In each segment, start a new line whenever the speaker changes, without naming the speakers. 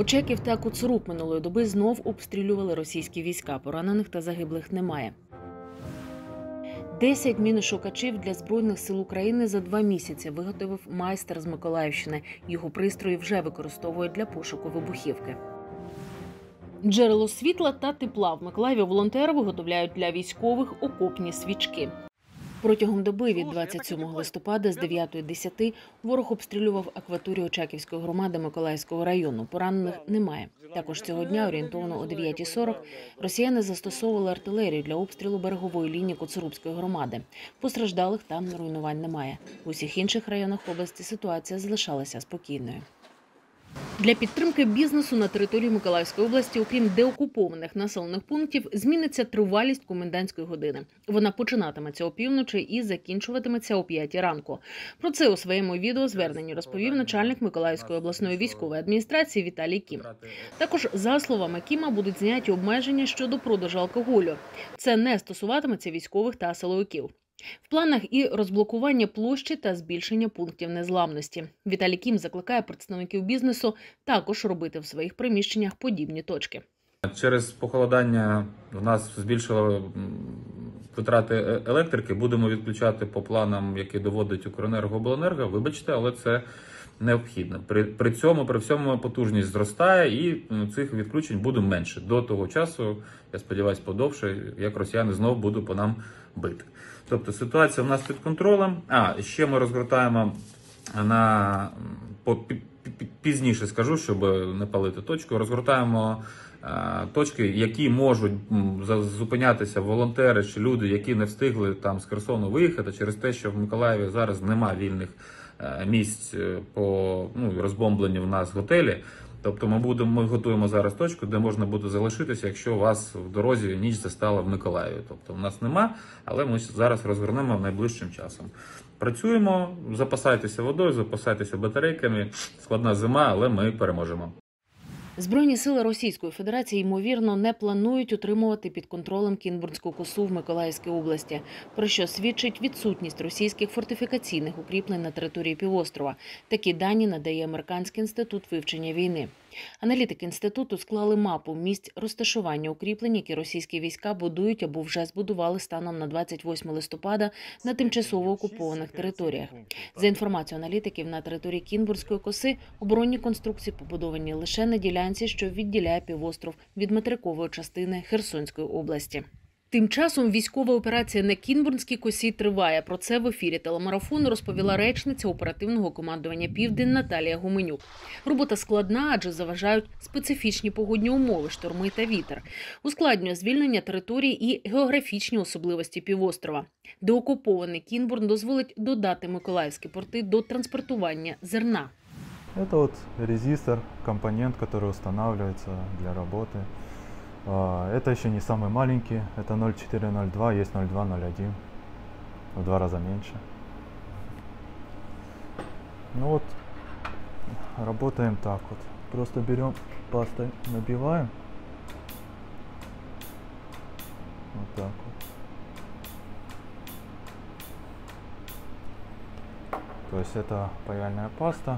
Очаків та Коцурук минулої доби знов обстрілювали російські війська. Поранених та загиблих немає. 10 міношукачів для Збройних сил України за 2 місяці виготовив майстер з Миколаївщини. Його пристрої вже використовують для пошуку вибухівки. Джерело світла та тепла. В Миколаєві волонтери виготовляють для військових окопні свічки. Протягом доби від 27 листопада з 9:10 ворог обстрілював акваторію Очаківської громади Миколаївського району. Поранених немає. Також цього дня, орієнтовно о 9:40, росіяни застосовували артилерію для обстрілу берегової лінії Коцурубської громади. Постраждалих та руйнувань немає. В усіх інших районах області ситуація залишалася спокійною. Для підтримки бізнесу на території Миколаївської області, окрім деокупованих населених пунктів, зміниться тривалість комендантської години. Вона починатиметься опівночі і закінчуватиметься о 5 ранку. Про це у своєму відеозверненні розповів начальник Миколаївської обласної військової адміністрації Віталій Кім. Також, за словами Кіма, будуть зняті обмеження щодо продажу алкоголю. Це не стосуватиметься військових та силовиків. В планах і розблокування площі та збільшення пунктів незламності. Віталій Кім закликає представників бізнесу також робити в своїх приміщеннях подібні точки.
Через похолодання в нас збільшили витрати електрики. Будемо відключати по планам, які доводить Укренерго, Обленерго. Вибачте, але це необхідно. При всьому потужність зростає і цих відключень буде менше. До того часу, я сподіваюся, подовше, як росіяни знову будуть по нам бити. Тобто ситуація в нас під контролем. Ще ми розгортаємо пізніше скажу, щоб не палити точку, розгортаємо точки, які можуть зупинятися волонтери чи люди, які не встигли там з Херсону виїхати через те, що в Миколаєві зараз немає вільних місць по розбомбленню в нас готелі. Тобто ми готуємо зараз точку, де можна буде залишитися, якщо у вас в дорозі ніч застала в Миколаєві. Тобто в нас нема, але ми зараз розгорнемо найближчим часом. Працюємо, запасайтеся водою, запасайтеся батарейками. Складна зима, але ми переможемо.
Збройні сили Російської Федерації, ймовірно, не планують утримувати під контролем Кінбурнську косу в Миколаївській області, про що свідчить відсутність російських фортифікаційних укріплень на території півострова. Такі дані надає Американський інститут вивчення війни. Аналітики інституту склали мапу місць розташування укріплень, які російські війська будують або вже збудували станом на 28 листопада на тимчасово окупованих територіях. За інформацією аналітиків, на території Кінбурнської коси оборонні конструкції побудовані лише на ділянці, що відділяє півостров від материкової частини Херсонської області. Тим часом військова операція на Кінбурнській косі триває. Про це в ефірі телемарафону розповіла речниця оперативного командування «Південь» Наталія Гуменюк. Робота складна, адже заважають специфічні погодні умови, шторми та вітер. Ускладнює звільнення території і географічні особливості півострова. Деокупований Кінбурн дозволить додати миколаївські порти до транспортування зерна.
Это вот резистор, компонент, который устанавливается для работы. Это еще не самый маленький, это 0,402, есть 0,201, в 2 раза меньше. Ну вот, работаем так вот. Просто берем пастой, набиваем. Вот так вот. То есть это паяльная паста.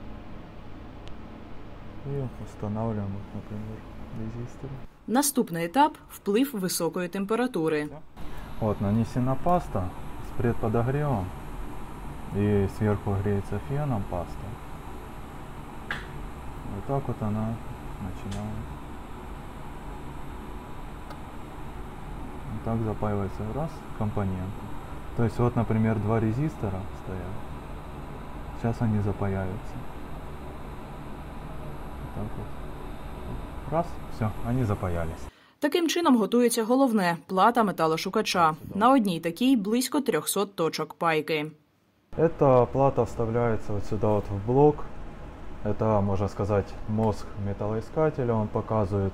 И устанавливаем, вот, например, резисторы.
Наступний етап – вплив високої температури.
Вот нанесена паста с предподогревом и сверху греется феном паста. Вот так вот она начинает. Вот так запаивается раз компоненты. То есть вот, например, 2 резистора стоят. Сейчас они запаяются. Вот так вот. Раз, все, вони запаялись.
Таким чином готується головне – плата металошукача. На одній такій близько 300 точок пайки.
Эта плата вставляется вот сюда вот в блок. Это, можно сказать, мозг металлоискателя. Он показывает,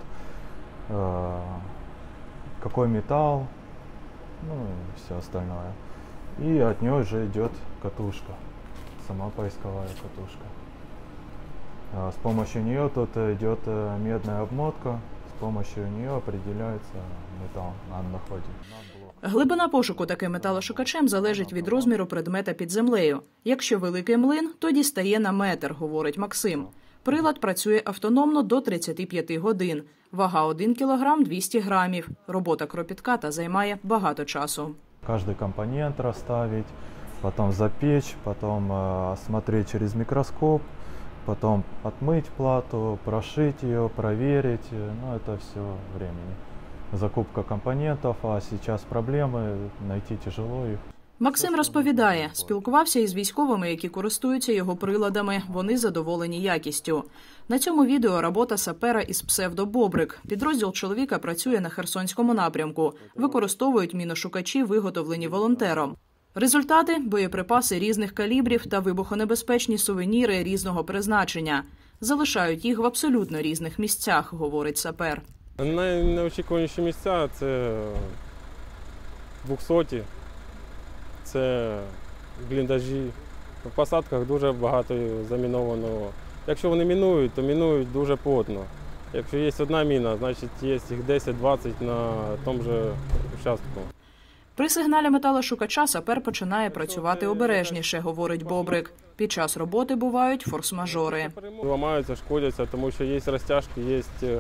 какой металл, ну и все остальное. И от нее уже идет катушка, сама поисковая катушка. С помощью нее тут идет медная обмотка, с помощью нее определяется металл на находе.
Глибина пошуку таким металошукачем залежить від розміру предмета під землею. Якщо великий млин, то дістає на метр, говорить Максим. Прилад працює автономно до 35 годин. Вага 1 кг 200 грамів. Робота кропітка займає багато часу.
Каждый компонент расставить, потом запечь, потом осмотреть через микроскоп, потом отмыть плату, прошить ее, проверить. Ну, это все времени. Закупка компонентов, а сейчас проблемы, найти тяжело их.
Максим розповідає, спілкувався із військовими, які користуються його приладами. Вони задоволені якістю. На цьому відео робота сапера із псевдо-Бобрик. Підрозділ чоловіка працює на Херсонському напрямку. Використовують міношукачі, виготовлені волонтером. Результати – боєприпаси різних калібрів та вибухонебезпечні сувеніри різного призначення. Залишають їх в абсолютно різних місцях, говорить сапер.
Найнеочікуваніші місця – це 200-ті, це бліндажі. В посадках дуже багато замінованого. Якщо вони мінують, то мінують дуже плотно. Якщо є одна міна, значить є їх 10-20 на тому ж участку.
При сигналі металошукача сапер починає працювати обережніше, говорить Бобрик. Під час роботи бувають форс-мажори.
Ламаються, шкодяться, тому що є розтяжки, є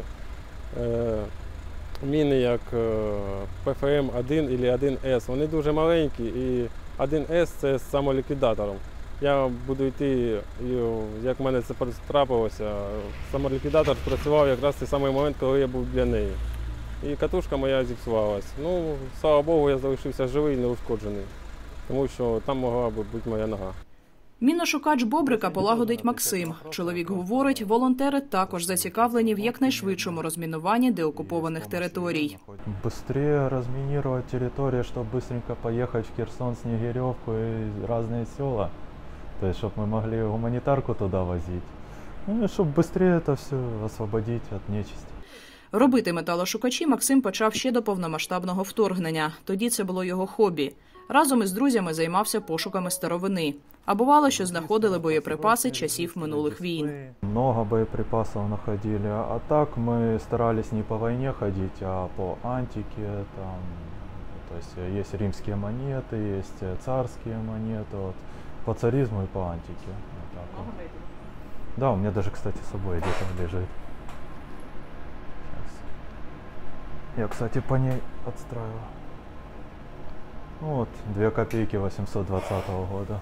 міни, як ПФМ-1 або 1С. Вони дуже маленькі, і 1С – це з самоліквідатором. Я буду йти, як в мене це трапилося, самоліквідатор спрацював якраз в той самий момент, коли я був для неї. І катушка моя зіпсувалась. Ну, слава Богу, я залишився живий і неушкоджений, тому що там могла б бути моя нога.
Міношукач Бобрика полагодить Максим. Чоловік говорить, волонтери також зацікавлені в якнайшвидшому розмінуванні деокупованих територій.
Быстрее разминировать территорию, чтобы быстренько поехать в Херсон, Снегиревку и разные села. То есть, чтобы мы могли гуманитарку туда возить. Ну и чтобы быстрее это все освободить от нечисти.
Робити металошукачі Максим почав ще до повномасштабного вторгнення. Тоді це було його хобі. Разом із друзями займався пошуками старовини. А бувало, що знаходили боєприпаси часів минулих війн.
Много боеприпасов находили. А так мы старались не по войне ходить, а по антике. Там, то есть есть римские монеты, есть царские монеты. Вот, по царизму и по антике. Вот так вот. Да, у меня даже, кстати, с собой где-то лежит. Сейчас. Я, кстати, по ней отстраиваю. Ну вот, 2 копейки 820 года.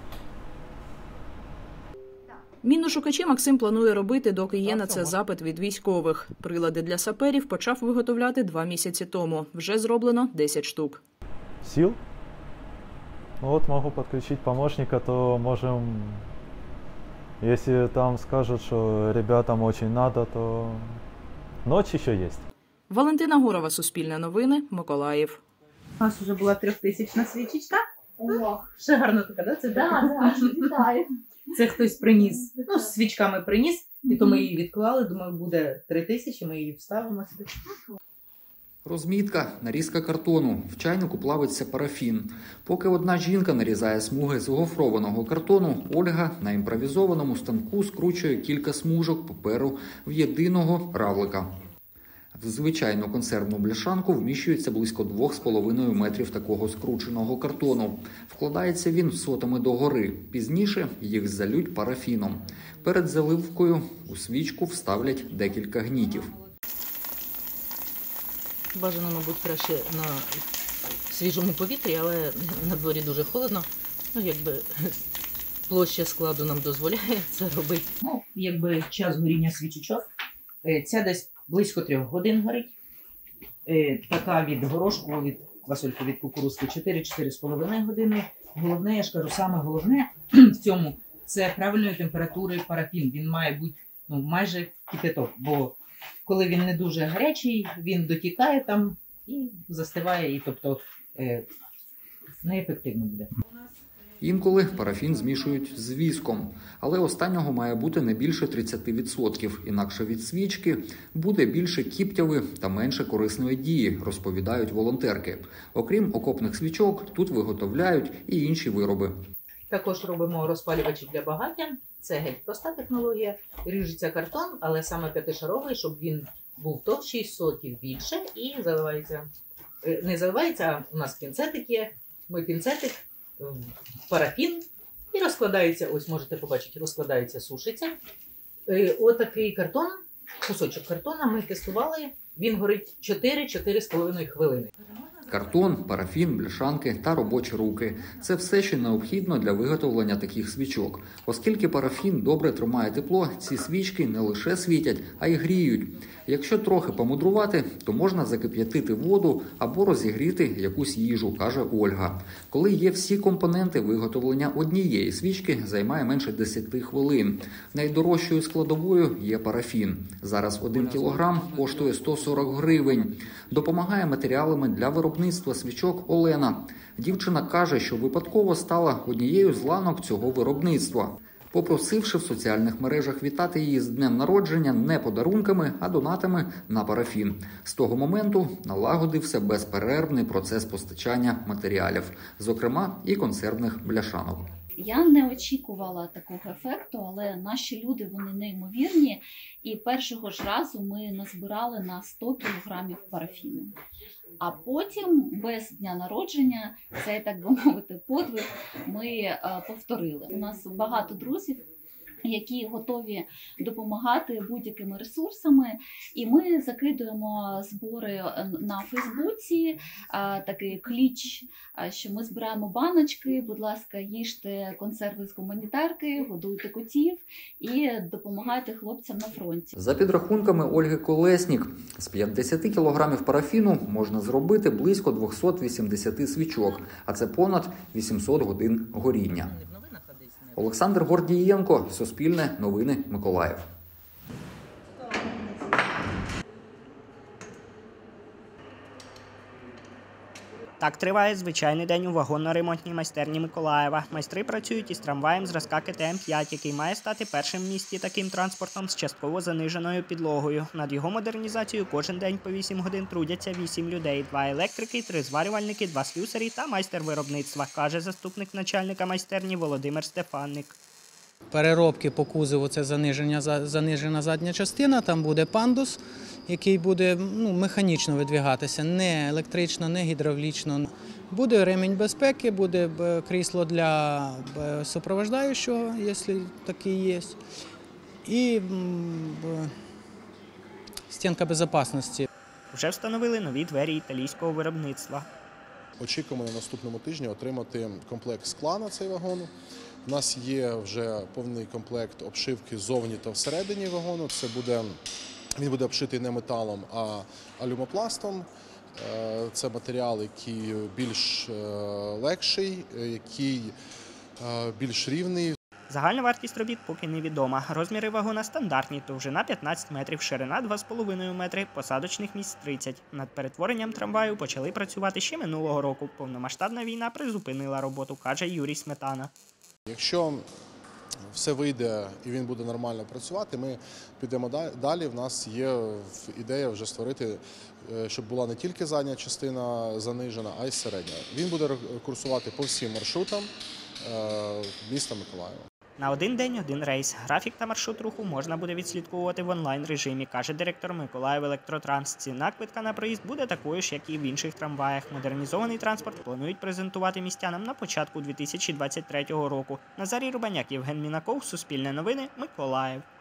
Міношукачі Максим планує робити, доки є на це запит від військових. Прилади для саперів почав виготовляти 2 місяці тому. Вже зроблено 10 штук.
Сил? Ну вот могу подключить помощника, то можем, если там скажут, что ребятам очень надо, то ночь еще есть.
Валентина Гурова, Суспільне новини, Миколаїв.
У нас вже була 3000 свічечка.
О,
Ще гарно така, да? Це
да, вітаю.
Це хтось приніс, ну, з свічками приніс, і то ми її відклали, думаю, буде 3000, ми її вставимо сюди.
Розмітка, нарізка картону. В чайнику плавиться парафін. Поки одна жінка нарізає смуги з гофрованого картону, Ольга на імпровізованому станку скручує кілька смужок паперу в єдиного равлика. В звичайну консервну бляшанку вміщується близько 2,5 метрів такого скрученого картону. Вкладається він сотами догори. Пізніше їх залють парафіном. Перед заливкою у свічку вставлять декілька гнітів.
Бажано, мабуть, краще на свіжому повітрі, але на дворі дуже холодно. Ну, якби площа складу нам дозволяє це робити.
Ну, якби час горіння свічечок, ця десь близько 3 годин горить. Така від горошку, від квасольки, від кукурузки 4-4,5 години. Головне, я ж кажу, саме головне в цьому – це правильної температури парафін. Він має бути майже кипяток, бо коли він не дуже гарячий, він дотікає там і застиває, і тобто неефективно буде.
Інколи парафін змішують з віском, але останнього має бути не більше 30%, інакше від свічки буде більше кіптяви та менше корисної дії, розповідають волонтерки. Окрім окопних свічок, тут виготовляють і інші вироби.
Також робимо розпалювачі для багаття. Це геть проста технологія. Ріжеться картон, але саме 5-шаровий, щоб він був товщий, сотів більше і заливається. Не заливається, а у нас пінцетик є. Ми пінцетик, парафін і розкладається, ось можете побачити, розкладається, сушиться. Отакий картон, кусочок картона ми тестували, він горить 4-4,5 хвилини.
Картон, парафін, бляшанки та робочі руки – це все, що необхідно для виготовлення таких свічок. Оскільки парафін добре тримає тепло, ці свічки не лише світять, а й гріють. Якщо трохи помудрувати, то можна закип'ятити воду або розігріти якусь їжу, каже Ольга. Коли є всі компоненти, виготовлення однієї свічки займає менше 10 хвилин. Найдорожчою складовою є парафін. Зараз 1 кілограм коштує 140 гривень. Допомагає матеріалами для виробництва свічок Олена. Дівчина каже, що випадково стала однією з ланок цього виробництва, попросивши в соціальних мережах вітати її з днем народження не подарунками, а донатами на парафін. З того моменту налагодився безперервний процес постачання матеріалів, зокрема і консервних бляшанок.
Я не очікувала такого ефекту, але наші люди, вони неймовірні. І першого ж разу ми назбирали на 100 кілограмів парафіну. А потім, без дня народження, цей, так би мовити, подвиг ми повторили. У нас багато друзів, які готові допомагати будь-якими ресурсами. І ми закидуємо збори на Фейсбуці, такий кліч, що ми збираємо баночки, будь ласка, їжте консерви з гуманітарки, годуйте котів і допомагайте хлопцям на фронті.
За підрахунками Ольги Колеснік, з 50 кілограмів парафіну можна зробити близько 280 свічок, а це понад 800 годин горіння. Олександр Гордієнко, Суспільне, Новини, Миколаїв.
Так триває звичайний день у вагонно-ремонтній майстерні Миколаєва. Майстри працюють із трамваєм зразка КТМ-5, який має стати першим в місті таким транспортом з частково заниженою підлогою. Над його модернізацією кожен день по 8 годин трудяться 8 людей. 2 електрики, 3 зварювальники, 2 слюсарі та майстер виробництва, каже заступник начальника майстерні Володимир Стефанник.
Переробки по кузову – це занижена задня частина, там буде пандус, який буде механічно видвігатися, не електрично, не гідравлічно. Буде ремінь безпеки, буде крісло для супроводжаючого, якщо такий є, і стінка безпечності.
Вже встановили нові двері італійського виробництва.
Очікуємо на наступному тижні отримати комплект скла на цей вагон. У нас є вже повний комплект обшивки ззовні та всередині вагону. Він буде обшитий не металом, а алюмопластом. Це матеріал, який більш легший, який більш рівний.
Загальна вартість робіт поки невідома. Розміри вагона стандартні, довжина 15 метрів, ширина 2,5 метри, посадочних місць 30. Над перетворенням трамваю почали працювати ще минулого року. Повномасштабна війна призупинила роботу, каже Юрій Сметана.
Якщо все вийде і він буде нормально працювати, ми підемо далі. В нас є ідея вже створити, щоб була не тільки задня частина занижена, а й середня. Він буде курсувати по всім маршрутам міста Миколаєва.
На один день – один рейс. Графік та маршрут руху можна буде відслідковувати в онлайн-режимі, каже директор Миколаївелектротранс. Ціна квитка на проїзд буде такою ж, як і в інших трамваях. Модернізований транспорт планують презентувати містянам на початку 2023 року. Назарій Рубаняк, Євген Мінаков, Суспільне новини, Миколаїв.